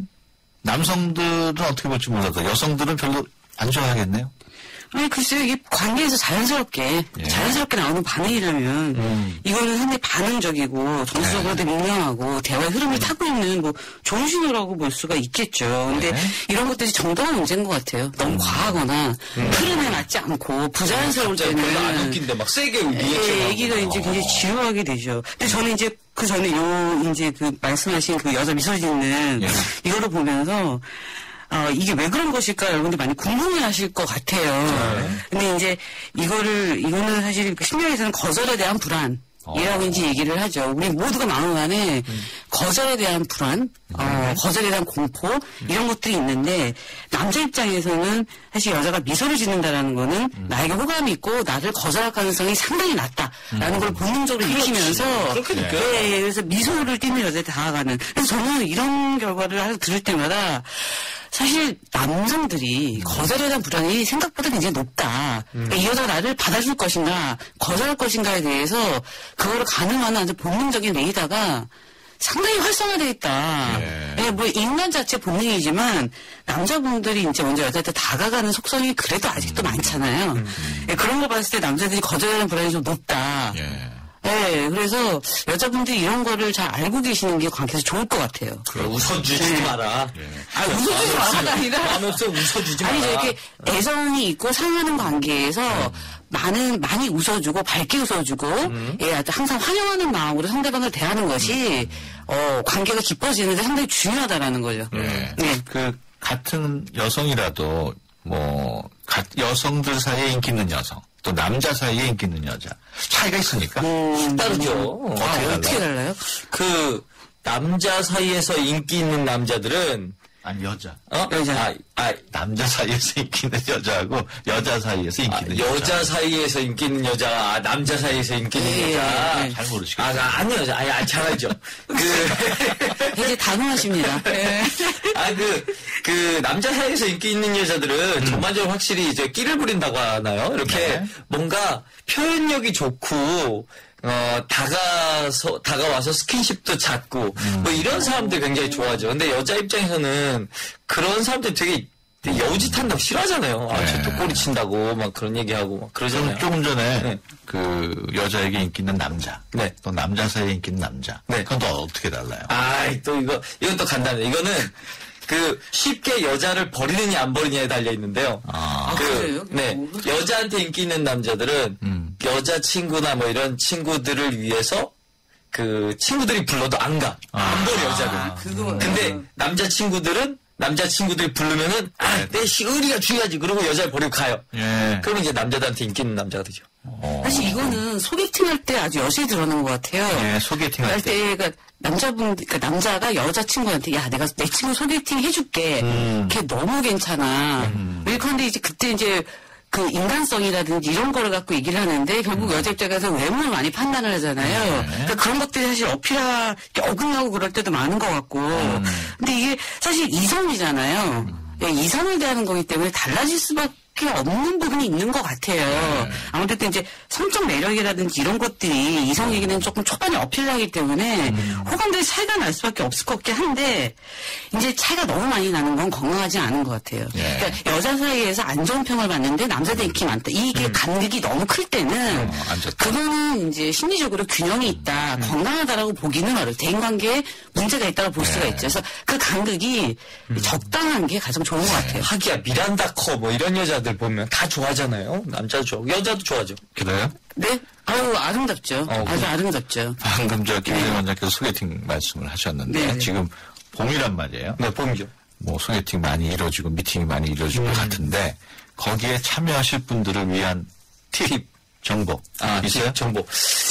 남성들은 어떻게 볼지 몰라도 여성들은 별로 안 좋아하겠네요. 아니 글쎄요 이게 관계에서 자연스럽게 나오는 반응이라면 이거는 상당히 반응적이고 정서적으로도 민감하고 대화의 흐름을 타고 있는 뭐 좋은 신호라고 볼 수가 있겠죠. 근데 이런 것들이 정도가 문제인 것 같아요. 너무 과하거나 흐름에 맞지 않고 부자연스러울 때는 별로 안 웃긴데 막 세게 얘기가 이제 굉장히 지루하게 되죠. 근데 저는 이제 그 전에 그 말씀하신 그 여자 미소 짓는 이거를 보면서 이게 왜 그런 것일까 여러분들 많이 궁금해 하실 것 같아요. 근데 이제 이거는 사실 그 심리학에서는 거절에 대한 불안이라고 이제 얘기를 하죠. 우리 모두가 마음 안에 거절에 대한 불안, 거절에 대한 공포, 이런 것들이 있는데, 남자 입장에서는 사실 여자가 미소를 짓는다라는 거는 나에게 호감이 있고 나를 거절할 가능성이 상당히 낮다라는 걸 본능적으로 익히면서, 그래서 미소를 띠는 여자에 다가가는. 그래서 저는 이런 결과를 들을 때마다 사실 남성들이 거절에 대한 불안이 생각보다 굉장히 높다. 그러니까 이 여자가 나를 받아줄 것인가 거절할 것인가에 대해서 그거를 가늠하는 아주 본능적인 레이더가 상당히 활성화되어 있다. 뭐 인간 자체 본능이지만 남자분들이 이제 먼저 여자한테 다가가는 속성이 그래도 아직도 많잖아요. 그런 걸 봤을 때 남자들이 거절에 대한 불안이 좀 높다. 네, 그래서 여자분들이 이런 거를 잘 알고 계시는 게 관계에서 좋을 것 같아요. 그래, 웃어주지 마라. 웃어주지 마라가 아니라. 마음 없어 웃어주지 마라. 아니죠, 이렇게 애정이 있고 사랑하는 관계에서 많이 웃어주고, 밝게 웃어주고, 항상 환영하는 마음으로 상대방을 대하는 것이, 관계가 깊어지는데 상당히 중요하다라는 거죠. 그, 같은 여성이라도, 여성들 사이에 인기 있는 여성, 또 남자 사이에 인기 있는 여자. 차이가 있으니까. 따르죠. 어떻게 달라요? 그, 남자 사이에서 인기 있는 남자들은 아니, 여자. 여자. 남자 사이에서 인기 있는 여자하고 여자 사이에서 인기 있는 여자 사이에서 인기 있는 여자가 남자 사이에서 인기 있는 여자. 잘 모르시겠어요. 아니요. 잘 알죠. 굉장히 단호하십니다. 그 남자 사이에서 인기 있는 여자들은 전반적으로 확실히 이제 끼를 부린다고 하나요? 이렇게 뭔가 표현력이 좋고 다가와서 스킨십도 잦고, 뭐 이런 사람들 굉장히 좋아하죠. 근데 여자 입장에서는 그런 사람들 되게 여우짓한다고 싫어하잖아요. 저 또 꼬리 친다고, 막 그런 얘기하고, 막 그러잖아요. 조금 전에, 그, 여자에게 인기 있는 남자. 네. 또 남자 사이에 인기 있는 남자. 네. 그건 또 어떻게 달라요? 또 이건 또 간단해. 이거는, 쉽게 여자를 버리느냐 안 버리느냐에 달려 있는데요. 그래요? 여자한테 인기 있는 남자들은 여자친구나 뭐 이런 친구들을 위해서 친구들이 불러도 안 가. 안 버려, 여자를. 근데 남자친구들이 부르면은, 내 시의리가 중요하지. 그러고 여자를 버리고 가요. 예. 그러면 이제 남자들한테 인기 있는 남자가 되죠. 사실 이거는 소개팅 할 때 아주 여실히 드러나는 것 같아요. 예, 소개팅 할 때. 그러니까 남자가 여자친구한테, 야, 내가 내 친구 소개팅 해줄게. 걔 너무 괜찮아. 그런데 이제 그때 이제 그 인간성이라든지 이런 거를 갖고 얘기를 하는데 결국 여자 입장에서 외모를 많이 판단을 하잖아요. 그러니까 그런 것들이 사실 어필하기 어긋나고 그럴 때도 많은 것 같고. 근데 이게 사실 이성이잖아요. 이성을 대하는 거기 때문에 달라질 수밖에 없는 부분이 있는 것 같아요. 아무래도 이제 성적 매력이라든지 이런 것들이 이성에게는 조금 초반에 어필하기 때문에 호감들이 차이가 날 수밖에 없을 것 같긴 한데 이제 차이가 너무 많이 나는 건 건강하지 않은 것 같아요. 그러니까 여자 사이에서 안 좋은 평을 받는데 남자들 인기 많다. 이게 간극이 너무 클 때는 그거는 이제 심리적으로 균형이 있다, 건강하다라고 보기는 어려워요. 대인관계에 문제가 있다고 볼 수가 있죠. 그래서 그 간극이 적당한 게 가장 좋은 것 같아요. 하기야 미란다 커 뭐 이런 여자들 보면 다 좋아하잖아요. 남자도 좋아하고 여자도 좋아하죠. 그래요? 네? 아름답죠. 아주 아름답죠. 방금 김선영 원장께서 소개팅 말씀을 하셨는데 네. 지금 봄이란 말이에요. 네, 봄이죠. 뭐 소개팅 많이 이루어지고 미팅이 많이 이루어질 것 같은데 거기에 참여하실 분들을 위한 팁, 정보 있어요? 정보.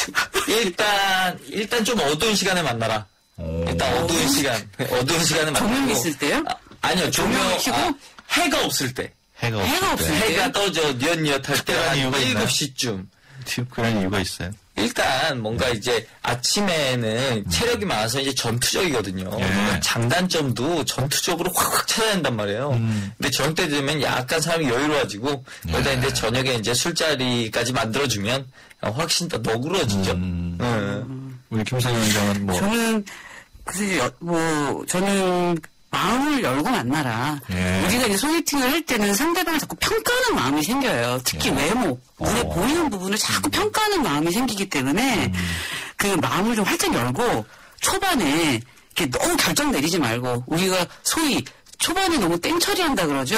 일단 좀 어두운 시간에 만나라. 일단 어두운 시간에 만나고. 조명 있을 때요? 아니요, 조명을 켜고? 해가 없을 때. 해가 없을 때. 해가 떠져 뉘엿뉘엿할 때 한 이유가 있나요? 7시쯤. 특별한 이유가 있어요? 일단 뭔가 이제 아침에는 체력이 많아서 이제 전투적이거든요. 뭔가 장단점도 전투적으로 확확 찾아야 된단 말이에요. 근데 저녁 때 되면 약간 사람이 여유로워지고 그러다 이제 저녁에 이제 술자리까지 만들어주면 훨씬 더 너그러워지죠. 우리 김선영 원장은 뭐 저는 글쎄 저는 마음을 열고 만나라. 우리가 이제 소개팅을 할 때는 상대방을 자꾸 평가하는 마음이 생겨요. 특히 외모, 눈에 보이는 부분을 자꾸 평가하는 마음이 생기기 때문에 그 마음을 좀 활짝 열고 초반에 이렇게 너무 결정 내리지 말고 우리가 소위 초반에 너무 땡처리한다 그러죠.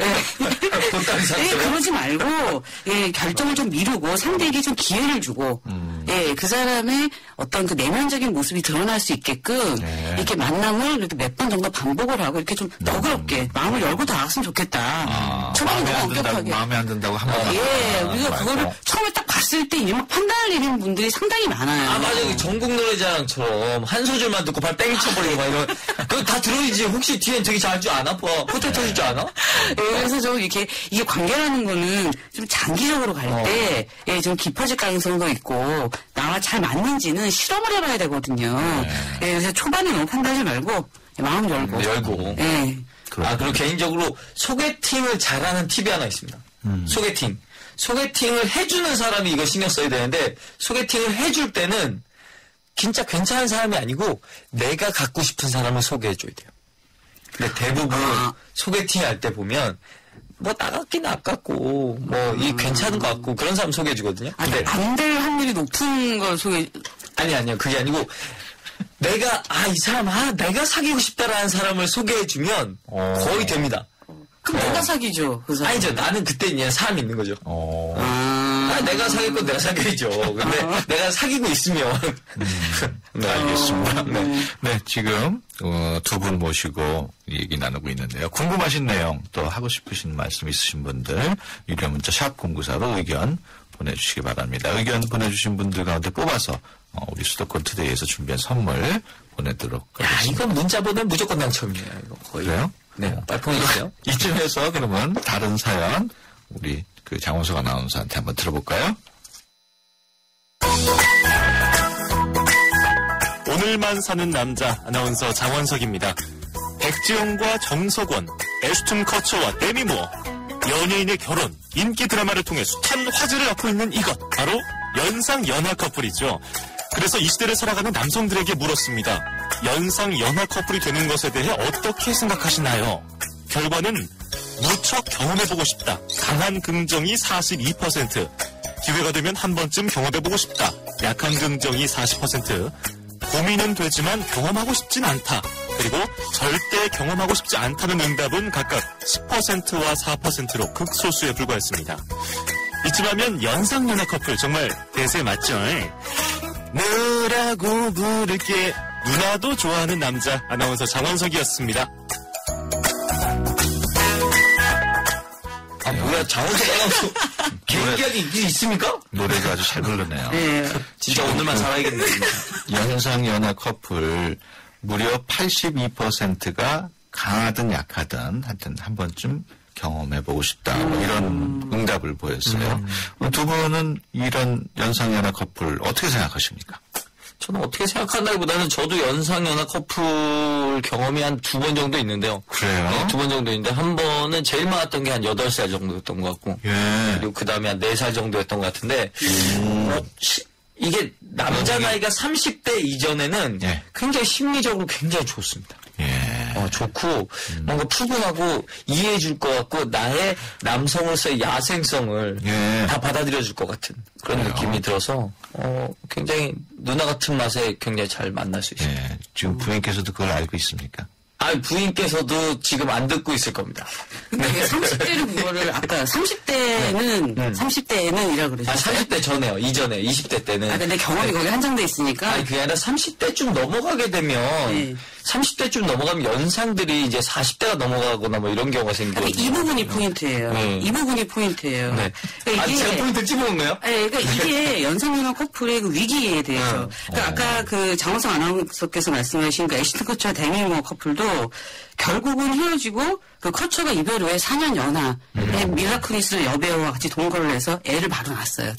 그러지 말고 결정을 좀 미루고 상대에게 좀 기회를 주고 그 사람의 어떤 그 내면적인 모습이 드러날 수 있게끔 이렇게 만남을 이렇게 몇 번 정도 반복을 하고 이렇게 좀 너그럽게 마음을 열고 다가갔으면 좋겠다. 초반에 너무 엄격하게. 마음에 안 든다고 한 번. 우리가 그거를 처음에 딱 봤을 때 이제 막 판단을 내리는 분들이 상당히 많아요. 맞아요. 전국 노래자랑처럼 한 소절만 듣고 발 땡 쳐버리고 막 이런. 그거 다 들어야지. 혹시 뒤엔 되게 잘 줄 아나? 호텔 터질 줄 아나? 그래서 좀 이게 관계라는 거는 좀 장기적으로 갈 때 좀 깊어질 가능성도 있고 나와 잘 맞는지는 실험을 해봐야 되거든요. 그래서 초반에 너무 판단하지 말고 마음 열고. 그리고 개인적으로 소개팅을 잘하는 팁이 하나 있습니다. 소개팅을 해주는 사람이 이거 신경 써야 되는데 소개팅을 해줄 때는 진짜 괜찮은 사람이 아니고 내가 갖고 싶은 사람을 소개해줘야 돼요. 근데 대부분 소개팅 할 때 보면 뭐 나갔긴 아깝고 뭐 이 괜찮은 것 같고 그런 사람 소개해주거든요. 근데 안 될 확률이 높은 걸 아니요 그게 아니고 내가 이 사람 내가 사귀고 싶다라는 사람을 소개해주면 거의 됩니다. 그럼 내가 사귀죠. 그 사람. 아니죠. 나는 그때 그냥 사람이 있는 거죠. 내가 사귈 건 내가 사귀죠. 근데 내가 사귀고 있으면. 네, 알겠습니다. 네, 지금 두 분 모시고 얘기 나누고 있는데요. 궁금하신 내용 또 하고 싶으신 말씀 있으신 분들 유료 문자 샵 0945로 의견 보내주시기 바랍니다. 의견 보내주신 분들 가운데 뽑아서 우리 수도권 투데이에서 준비한 선물 보내도록 야, 하겠습니다. 이건 문자 보내면 무조건 당첨이에요. 이거 거의. 그래요? 네, 빨리 보내주세요. 이쯤에서 그러면 다른 사연 우리 그 장원석 아나운서한테 한번 들어볼까요? 오늘만 사는 남자 아나운서 장원석입니다. 백지영과 정석원, 애슈튼 커처와 데미 무어, 연예인의 결혼, 인기 드라마를 통해 숱한 화제를 낳고 있는 이것, 바로 연상연하 커플이죠. 그래서 이 시대를 살아가는 남성들에게 물었습니다. 연상연하 커플이 되는 것에 대해 어떻게 생각하시나요? 결과는 무척 경험해보고 싶다. 강한 긍정이 42%, 기회가 되면 한 번쯤 경험해보고 싶다. 약한 긍정이 40%, 고민은 되지만 경험하고 싶진 않다. 그리고 절대 경험하고 싶지 않다는 응답은 각각 10%와 4%로 극소수에 불과했습니다. 이쯤 하면 연상연하 커플 정말 대세 맞죠? 누라고 부를게. 누나도 좋아하는 남자 아나운서 장원석이었습니다. 아, 뭐야, 장원석 아나운서 개인기하게 있습니까? 노래가 아주 잘 부르네요. 네. 진짜 오늘만 살아야겠네. 연상연하 커플 무려 82%가 강하든 약하든 하여튼 한 번쯤 경험해보고 싶다. 뭐 이런 응답을 보였어요. 두 분은 이런 연상연하 커플 어떻게 생각하십니까? 저는 어떻게 생각한다기보다는 저도 연상연하 커플 경험이 한 2번 정도 있는데요. 그래요? 네, 2번 정도 있는데 한 번은 제일 많았던 게 한 8살 정도였던 것 같고 예. 그리고 그 다음에 한 4살 정도였던 것 같은데 이게 남자 나이가 30대 이전에는 예. 굉장히 심리적으로 굉장히 좋습니다. 예. 좋고 뭔가 푸근하고 이해해 줄 것 같고 나의 남성으로서의 야생성을 예. 다 받아들여 줄 것 같은 그런 그래요? 느낌이 들어서 굉장히 누나 같은 맛에 굉장히 잘 만날 수 있습니다. 예. 지금 부인께서도 그걸 알고 있습니까? 부인께서도 지금 안 듣고 있을 겁니다. 근데 왜 30대를 그거를 아까 30대는 30대에는이라 그러죠. 30대 전에요. 이전에 20대 때는. 근데 경험이 거기 한정돼 있으니까. 그게 아니라 30대쯤 넘어가게 되면 네. 30대쯤 넘어가면 연상들이 이제 40대가 넘어가거나 뭐 이런 경우가 생기거든요. 이 부분이 포인트예요. 네. 이 부분이 포인트예요. 네. 그러니까 이게 제가 포인트 찝어온 거예요? 네, 그러니까 이게 연상연하 커플의 그 위기에 대해서. 그러니까 아까 그 장원석 아나운서께서 말씀하신 그 애슈튼 커처와 데미 무어 커플도 결국은 헤어지고 그 커처가 이별 후에 4년 연하의 밀라 쿠니스 여배우와 같이 동거를 해서 애를 바로 낳았어요.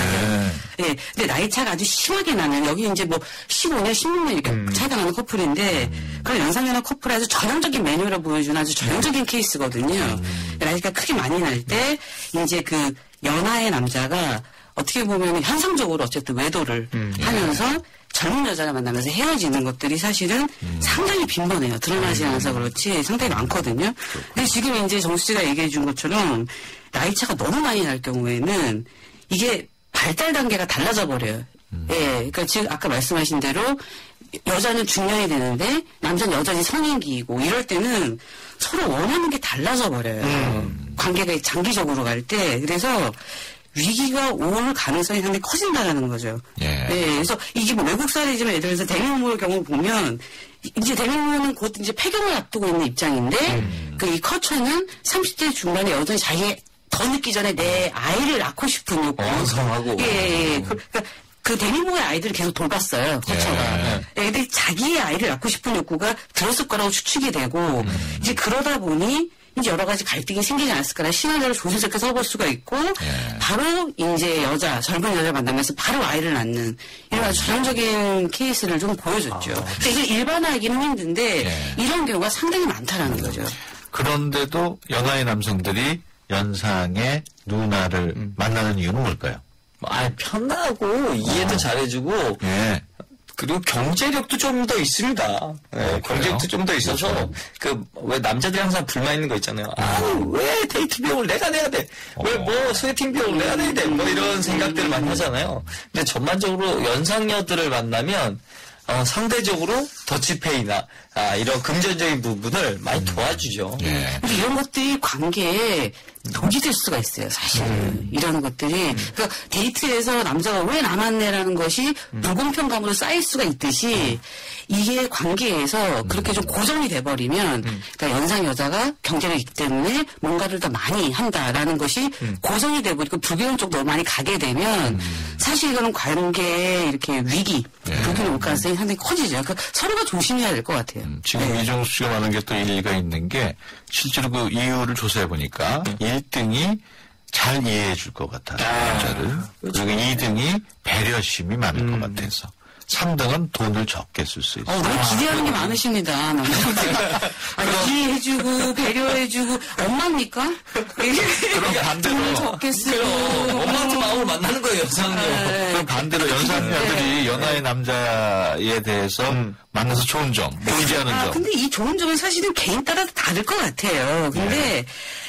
예, 근데 나이 차가 아주 심하게 나는 여기 이제 뭐 15년, 16년 이렇게 차이가 나는 커플인데 그런 연상연하 커플의 아주 전형적인 매뉴얼을 보여주는 아주 전형적인 케이스거든요. 나이가 크게 많이 날 때 이제 그 연하의 남자가 어떻게 보면 현상적으로 어쨌든 외도를 하면서 젊은 여자를 만나면서 헤어지는 것들이 사실은 상당히 빈번해요. 드러나지 않아서 그렇지 상당히 많거든요. 근데 지금 이제 정수 씨가 얘기해 준 것처럼 나이 차가 너무 많이 날 경우에는 이게 발달 단계가 달라져 버려요. 예, 그러니까 지금 아까 말씀하신 대로 여자는 중년이 되는데 남자는 여전히 성인기이고 이럴 때는 서로 원하는 게 달라져 버려요. 관계가 장기적으로 갈 때. 그래서 위기가 올 가능성이 상당히 커진다라는 거죠. 예. 그래서 이게 뭐 외국 사례지만 예를 들어서 데미 무어의 경우 보면 이제 데미 무어는 곧 이제 폐경을 앞두고 있는 입장인데 그 이 커처는 30대 중반에 여전히 자기 더 늦기 전에 내 아이를 낳고 싶은 욕구. 성하고. 예. 그러니까 그 데미 무어의 아이들을 계속 돌봤어요. 커처가. 예. 근데 자기의 아이를 낳고 싶은 욕구가 들었을 거라고 추측이 되고 이제 그러다 보니 이제 여러 가지 갈등이 생기지 않았을까라 시나리오를 조심스럽게 써볼 수가 있고 바로 이제 젊은 여자를 만나면서 바로 아이를 낳는 이런 아주 전형적인 케이스를 좀 보여줬죠. 근데 이걸 일반화하기는 힘든데 이런 경우가 상당히 많다라는 거죠. 그런데도 연하의 남성들이 연상의 누나를 만나는 이유는 뭘까요? 편하고 이해도 잘해주고 예. 그리고 경제력도 좀 더 있습니다. 네, 경제력도 좀 더 있어서 왜 남자들이 항상 불만 있는 거 있잖아요. 왜 데이트 비용을 내가 내야 돼? 왜 뭐 소개팅 비용을 내야 돼? 뭐 이런 생각들을 많이 하잖아요. 근데 전반적으로 연상녀들을 만나면 상대적으로 더치페이나 이런 금전적인 부분을 많이 도와주죠. 예. 근데 이런 것들이 관계에 독이 될 수가 있어요, 사실은. 이런 것들이. 그러니까 데이트에서 남자가 왜 나 만나라는 것이 불공평감으로 쌓일 수가 있듯이 이게 관계에서 그렇게 좀 고정이 돼버리면 그러니까 연상 여자가 경제력이 있기 때문에 뭔가를 더 많이 한다라는 것이 고정이 돼버리고 불균형 쪽으로 많이 가게 되면 사실 이거는 관계에 이렇게 위기, 불균형 올 가능성이 상당히 커지죠. 그러니까 서로가 조심해야 될 것 같아요. 지금 이정수 씨가 말하는 게 또 일리가 있는 게 실제로 그 이유를 조사해 보니까 1등이 잘 이해해 줄 것 같아요. 남자를. 그리고 2등이 배려심이 많을 것 같아서. 3등은 돈을 적게 쓸 수 있어요. 너무 기대하는 게 많으십니다, 남자분들. 이해해주고, 배려해주고, 엄마입니까? 그럼 반대로. 돈을 적게 쓰고. 엄마한테 마음을 만나는 거예요, 여성은. 그럼 반대로 연상녀들이 연하의 남자에 대해서 만나서 좋은 점, 보이지 않은 점. 근데 이 좋은 점은 사실은 개인 따라 다를 것 같아요. 근데,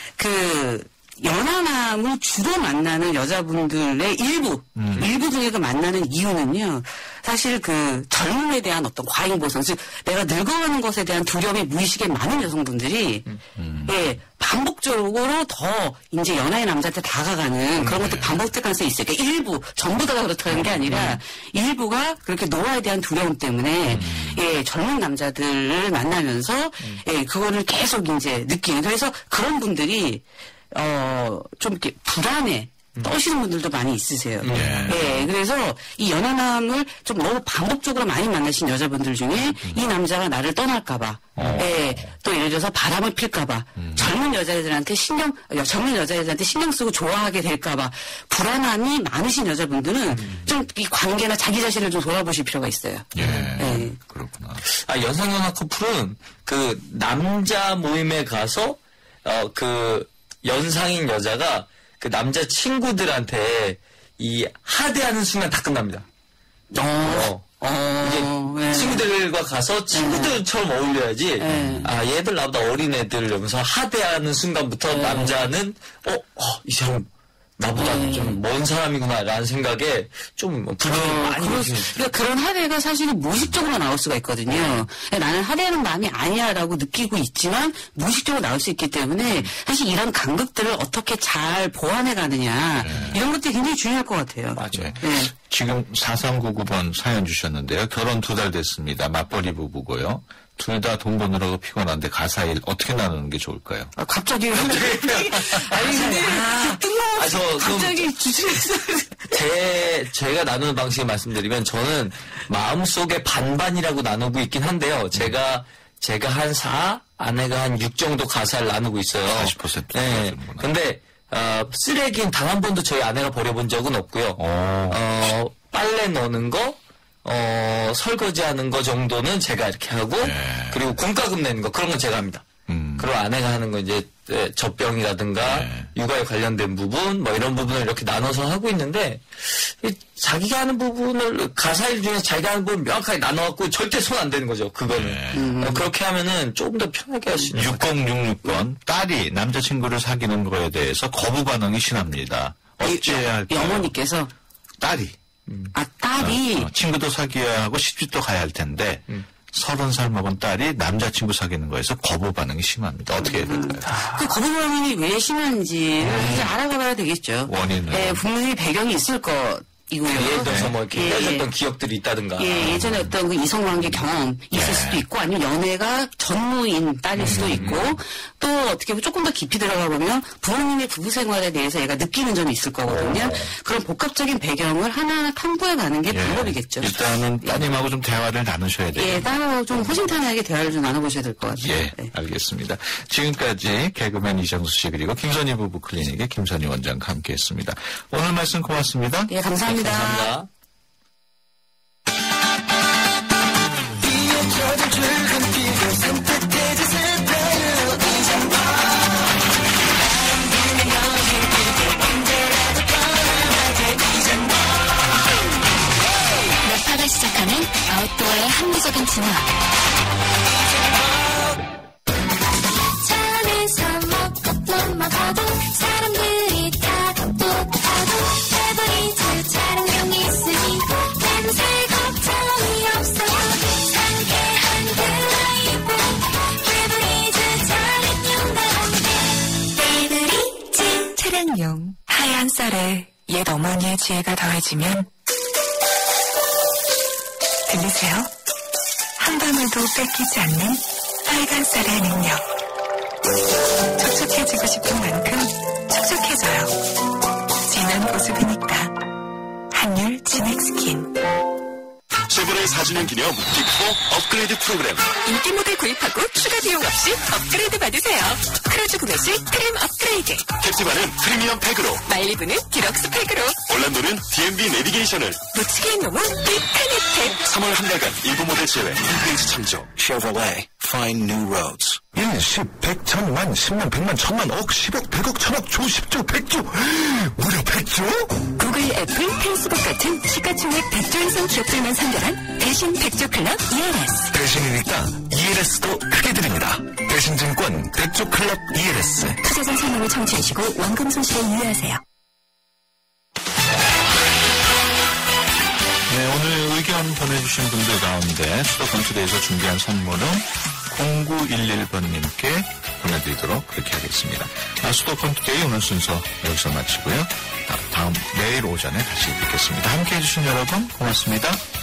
연하남을 주로 만나는 여자분들의 일부 중에서 만나는 이유는요, 사실 젊음에 대한 어떤 과잉보상, 즉, 내가 늙어가는 것에 대한 두려움이 무의식에 많은 여성분들이, 반복적으로 더 이제 연하의 남자한테 다가가는 그런 것도 반복될 가능성이 있어요. 그러니까 일부, 전부 다가 그렇다는 게 아니라, 일부가 그렇게 노화에 대한 두려움 때문에, 젊은 남자들을 만나면서, 그거를 계속 이제 느끼는. 그래서 그런 분들이, 좀 이렇게 불안해 떠시는 분들도 많이 있으세요. 그래서 이 연하남을 좀 너무 반복적으로 많이 만나신 여자분들 중에 이 남자가 나를 떠날까봐, 또 예를 들어서 바람을 필까봐, 젊은 여자애들한테 신경 쓰고 좋아하게 될까봐 불안함이 많으신 여자분들은 좀 이 관계나 자기 자신을 좀 돌아보실 필요가 있어요. 그렇구나. 연상연하 커플은 그 남자 모임에 가서 연상인 여자가 그 남자 친구들한테 이 하대하는 순간 다 끝납니다. 이게 친구들과 가서 친구들처럼 어울려야지. 얘들 나보다 어린 애들 이러면서 하대하는 순간부터 남자는 이 사람 나보다 좀 먼 사람이구나라는 생각에 좀 불편이 많이 느끼는. 그러니까 그런 하대가 사실은 무의식적으로 나올 수가 있거든요. 나는 하대하는 마음이 아니야라고 느끼고 있지만 무의식적으로 나올 수 있기 때문에 사실 이런 간극들을 어떻게 잘 보완해 가느냐 이런 것들이 굉장히 중요할 것 같아요. 맞아요. 지금 4399번 사연 주셨는데요. 결혼 2달 됐습니다. 맞벌이 부부고요. 둘 다 돈 버느라고 피곤한데 가사일 어떻게 나누는 게 좋을까요? 갑자기 갑자기 주제에서 제가 나누는 방식을 말씀드리면 저는 마음속에 반반이라고 나누고 있긴 한데요. 제가 한 4, 아내가 한 6 정도 가사를 나누고 있어요. 40%. 네. 근데 쓰레기는 단 한 번도 저희 아내가 버려본 적은 없고요. 빨래 넣는 거, 설거지하는 거 정도는 제가 이렇게 하고, 그리고 공과금 내는 거, 그런 건 제가 합니다. 그리고 아내가 하는 건 이제, 젖병이라든가, 육아에 관련된 부분, 뭐 이런 부분을 이렇게 나눠서 하고 있는데, 자기가 하는 부분을, 가사일 중에서 자기가 하는 부분 명확하게 나눠갖고 절대 손 안 대는 거죠, 그거는. 그렇게 하면은 조금 더 편하게 할 수 있는. 6066번, 딸이 남자친구를 사귀는 거에 대해서 거부 반응이 심합니다. 어찌해야 할까요? 어머니께서? 딸이. 딸이? 친구도 사귀어야 하고 시집도 가야 할 텐데 30살 먹은 딸이 남자친구 사귀는 거에서 거부 반응이 심합니다. 어떻게 해야 될까요? 그 거부 반응이 왜 심한지 이제 알아가봐야 되겠죠. 원인은? 분명히 배경이 있을 것. 예를 들어서 뭐 이렇게 헤어졌던 기억들이 있다든가. 예전에 어떤 그 이성관계 경험 있을 수도 있고 아니면 연애가 전무인 딸일 수도 있고 또 어떻게 보면 조금 더 깊이 들어가 보면 부모님의 부부 생활에 대해서 얘가 느끼는 점이 있을 거거든요. 그런 복합적인 배경을 하나하나 탐구해 가는 게 방법이겠죠. 일단은 따님하고 좀 대화를 나누셔야 돼요. 따님하고 좀 호신탄회하게 대화를 좀 나눠보셔야 될 것 같아요. 알겠습니다. 지금까지 개그맨 이정수 씨 그리고 김선희 부부 클리닉의 김선희 원장과 함께했습니다. 오늘 말씀 고맙습니다. 감사합니다. 감사합니다. 매파가 시작하는 아웃도어의 합리적인 진화. 차 안에서 먹고 또 먹어도 사람들이 다 똑똑하고 페브리즈 촬영용이 있으니 냄새 걱정이 없어요. 상쾌한 드라이브 빨강용. 하얀 쌀에 옛 어머니의 지혜가 더해지면 들리세요? 한 방울도 뺏기지 않는 빨간 쌀의 능력. 촉촉해지고 싶은 만큼 촉촉해져요. 진한 보습이니까. 한율 진액스킨. 쉐보레 4주년 기념 빅4 업그레이드 프로그램. 인기 모델 구입하고 추가 비용 없이 업그레이드 받으세요. 크루즈 구매 시 트림 업그레이드. 캡티바는 프리미엄 팩으로, 말리부는 디럭스 팩으로, 올란도는 DMB 내비게이션을, 놓치기엔 놈은 빅한 혜택. 3월 한 달간 일부 모델 제외 홈페이지 참조. Chevrolet, find new roads. 1, 10, 100, 1000만, 10만, 100만, 1000만, 억, 10억, 100억, 1000억, 조, 10조, 100조. 무려 100조? 구글, 애플, 페이스북 같은 시가총액 100조 이상 기업들만 선별한 대신 100조 클럽 ELS. 대신이니까 ELS도 크게 드립니다. 대신증권 100조 클럽 ELS. 투자자 설명을 청취하시고 원금 손실에 유의하세요. 네, 오늘 의견 보내주신 분들 가운데 수도권 투데이에서 준비한 선물은 0911번님께 보내드리도록 그렇게 하겠습니다. 수도권 투데이 오늘 순서 여기서 마치고요. 다음 내일 오전에 다시 뵙겠습니다. 함께해 주신 여러분 고맙습니다.